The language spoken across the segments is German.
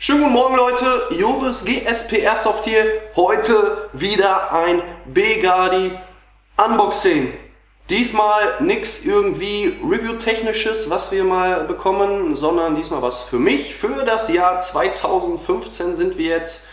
Schönen guten Morgen Leute, Joris GSP Airsoft hier. Heute wieder ein Begadi Unboxing. Diesmal nichts irgendwie Review-technisches, was wir mal bekommen, sondern diesmal was für mich. Für das Jahr 2015 sind wir jetzt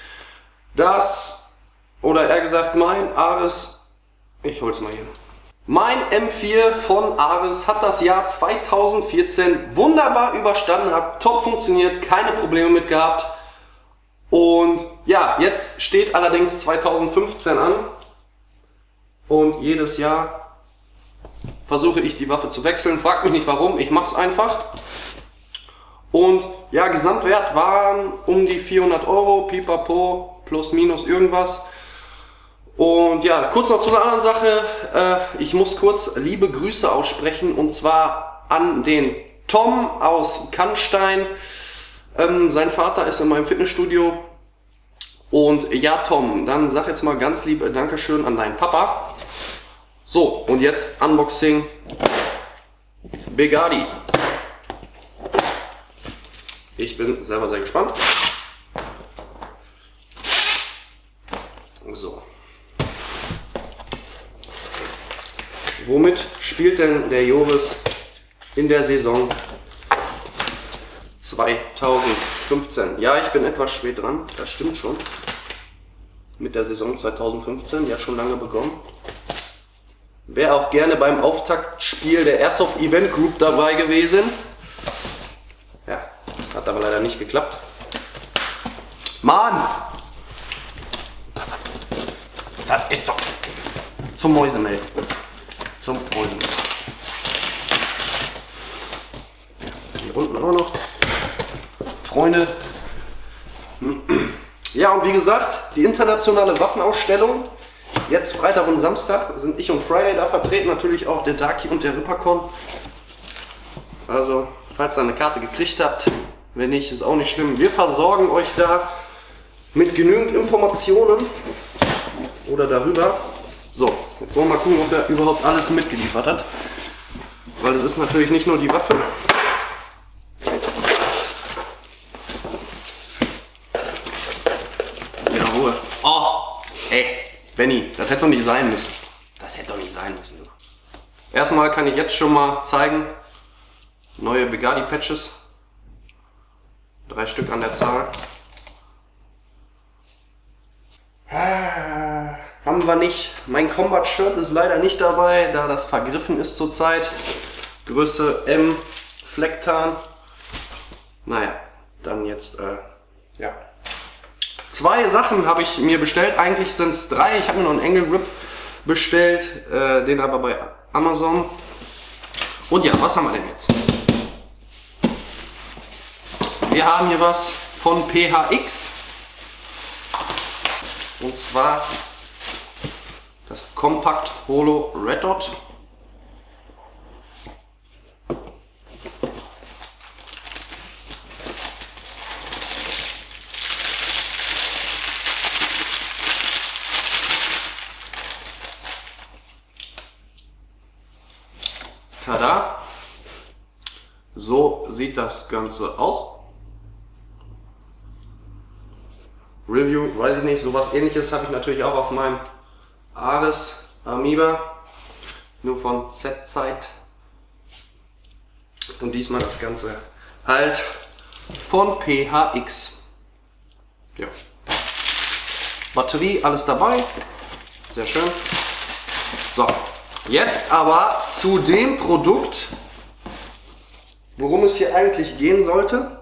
oder eher gesagt mein Ares, ich hol's mal hier. Mein M4 von Ares hat das Jahr 2014 wunderbar überstanden, hat top funktioniert, keine Probleme mit gehabt. Und ja, jetzt steht allerdings 2015 an und jedes Jahr versuche ich die Waffe zu wechseln. Fragt mich nicht warum, ich mache es einfach. Und ja, Gesamtwert waren um die 400 Euro, pipapo, plus minus irgendwas. Und ja, kurz noch zu einer anderen Sache. Ich muss kurz liebe Grüße aussprechen und zwar an den Tom aus Cannstein. Sein Vater ist in meinem Fitnessstudio. Und ja, Tom, dann sag jetzt mal ganz lieb Dankeschön an deinen Papa. So, und jetzt Unboxing Begadi. Ich bin selber sehr gespannt. So. Womit spielt denn der Joris in der Saison 2015? Ja, ich bin etwas spät dran, das stimmt schon. Mit der Saison 2015, ja schon lange begonnen. Wäre auch gerne beim Auftaktspiel der Airsoft Event Group dabei gewesen. Ja, hat aber leider nicht geklappt. Mann! Das ist doch zum Mäusemelk. Zum Mäusemelk. Hier unten auch noch. Freunde. Ja, und wie gesagt, die internationale Waffenausstellung. Jetzt Freitag und Samstag sind ich und Friday da vertreten. Natürlich auch der Darky und der Rippercon. Also, falls ihr eine Karte gekriegt habt, wenn nicht, ist auch nicht schlimm. Wir versorgen euch da mit genügend Informationen oder darüber. So, jetzt wollen wir mal gucken, ob er überhaupt alles mitgeliefert hat. Weil es ist natürlich nicht nur die Waffe. Ja, Ruhe. Oh, ey, Benny, das hätte doch nicht sein müssen. Das hätte doch nicht sein müssen. Erstmal kann ich jetzt schon mal zeigen, neue Begadi Patches. 3 Stück an der Zahl. Haben wir nicht. Mein Combat Shirt ist leider nicht dabei, da das vergriffen ist zurzeit. Größe M, Flecktarn. Naja, dann jetzt, ja. 2 Sachen habe ich mir bestellt, eigentlich sind es 3. Ich habe mir noch einen Angle Grip bestellt, den aber bei Amazon. Und ja, was haben wir denn jetzt? Wir haben hier was von PHX. Und zwar das Compact Holo Red Dot. Tada! So sieht das Ganze aus. Review, weiß ich nicht, sowas ähnliches habe ich natürlich auch auf meinem Ares Amoeba, nur von Z-Zeit. Und diesmal das Ganze halt von PHX. Ja. Batterie, alles dabei. Sehr schön. So, jetzt aber zu dem Produkt, worum es hier eigentlich gehen sollte.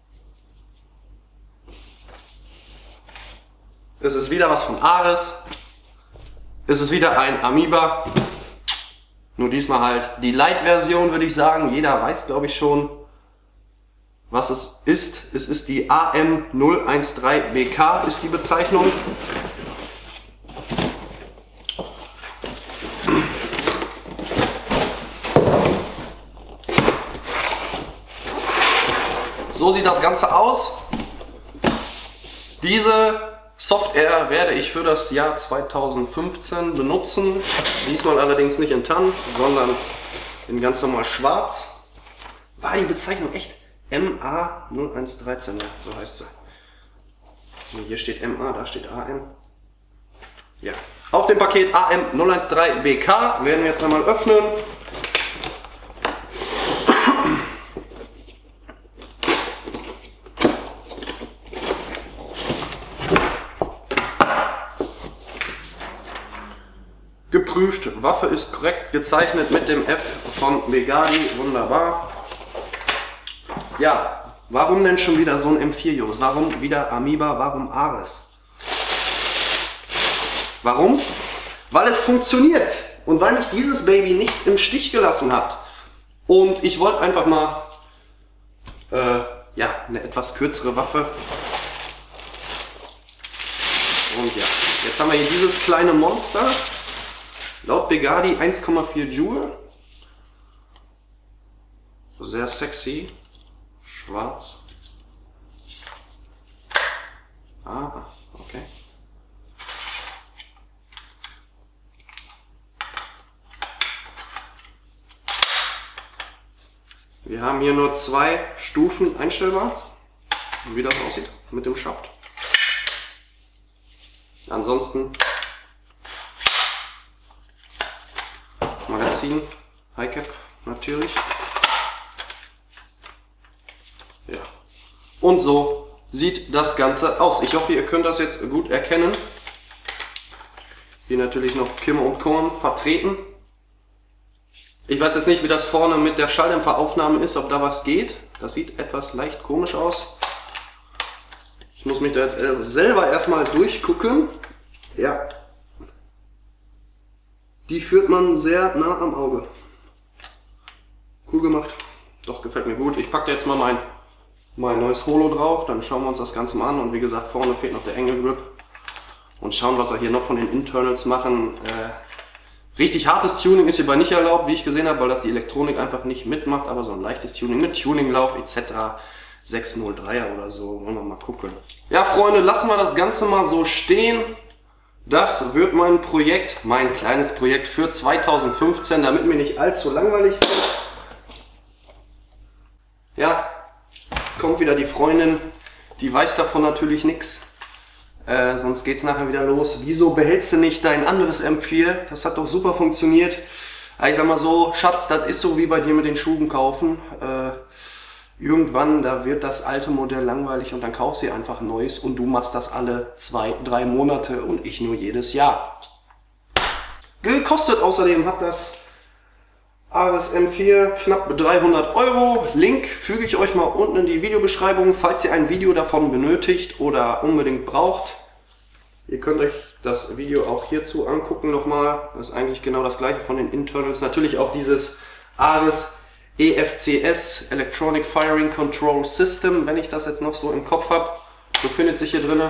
Es ist wieder was von Ares. Es ist wieder ein Amoeba. Nur diesmal halt die Light-Version, würde ich sagen. Jeder weiß, glaube ich, schon, was es ist. Es ist die AM013BK, ist die Bezeichnung. So sieht das Ganze aus. Diese Software werde ich für das Jahr 2015 benutzen. Diesmal allerdings nicht in Tann, sondern in ganz normal schwarz. War die Bezeichnung echt? MA0113, ja, so heißt sie. Hier steht MA, da steht AM. Ja. Auf dem Paket AM 013 BK werden wir jetzt einmal öffnen. Geprüft, Waffe ist korrekt gezeichnet mit dem F von Begadi, wunderbar. Ja, warum denn schon wieder so ein M4 Jungs? Warum wieder Amiba, warum Ares? Warum? Weil es funktioniert und weil mich dieses Baby nicht im Stich gelassen hat. Und ich wollte einfach mal ja, eine etwas kürzere Waffe. Und ja, jetzt haben wir hier dieses kleine Monster. Laut Begadi 1,4 Joule. Sehr sexy. Schwarz. Ah, okay. Wir haben hier nur 2 Stufen einstellbar, wie das aussieht mit dem Schaft. Ansonsten Magazin, High Cap natürlich. Ja. Und so sieht das Ganze aus. Ich hoffe, ihr könnt das jetzt gut erkennen. Hier natürlich noch Kim und Korn vertreten. Ich weiß jetzt nicht, wie das vorne mit der Schalldämpferaufnahme ist, ob da was geht. Das sieht etwas leicht komisch aus. Ich muss mich da jetzt selber erstmal durchgucken. Ja. Die führt man sehr nah am Auge. Cool gemacht. Doch, gefällt mir gut. Ich packe jetzt mal mein neues Holo drauf. Dann schauen wir uns das Ganze mal an. Und wie gesagt, vorne fehlt noch der Angle Grip. Und schauen, was wir hier noch von den Internals machen. Richtig hartes Tuning ist hierbei nicht erlaubt, wie ich gesehen habe, weil das die Elektronik einfach nicht mitmacht. Aber so ein leichtes Tuning mit Tuninglauf etc. 603er oder so. Wollen wir mal gucken. Ja, Freunde, lassen wir das Ganze mal so stehen. Das wird mein Projekt, mein kleines Projekt für 2015, damit mir nicht allzu langweilig wird. Ja, jetzt kommt wieder die Freundin, die weiß davon natürlich nichts. Sonst geht es nachher wieder los. Wieso behältst du nicht dein anderes M4? Das hat doch super funktioniert. Ich sag mal so, Schatz, das ist so wie bei dir mit den Schuhen kaufen. Irgendwann, da wird das alte Modell langweilig und dann kaufst du dir einfach ein neues und du machst das alle 2-3 Monate und ich nur jedes Jahr. Gekostet außerdem hat das Ares M4 knapp 300 €. Link füge ich euch mal unten in die Videobeschreibung, falls ihr ein Video davon benötigt oder unbedingt braucht. Ihr könnt euch das Video auch hierzu angucken nochmal. Das ist eigentlich genau das gleiche von den Internals. Natürlich auch dieses Ares EFCS, Electronic Firing Control System, wenn ich das jetzt noch so im Kopf habe. Befindet sich hier drin.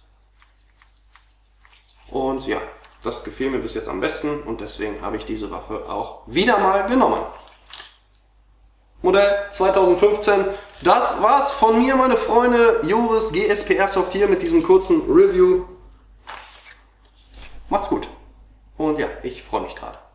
Und ja, das gefiel mir bis jetzt am besten und deswegen habe ich diese Waffe auch wieder mal genommen. Modell 2015. Das war's von mir, meine Freunde. Joris GSP Airsoft hier mit diesem kurzen Review. Macht's gut. Und ja, ich freue mich gerade.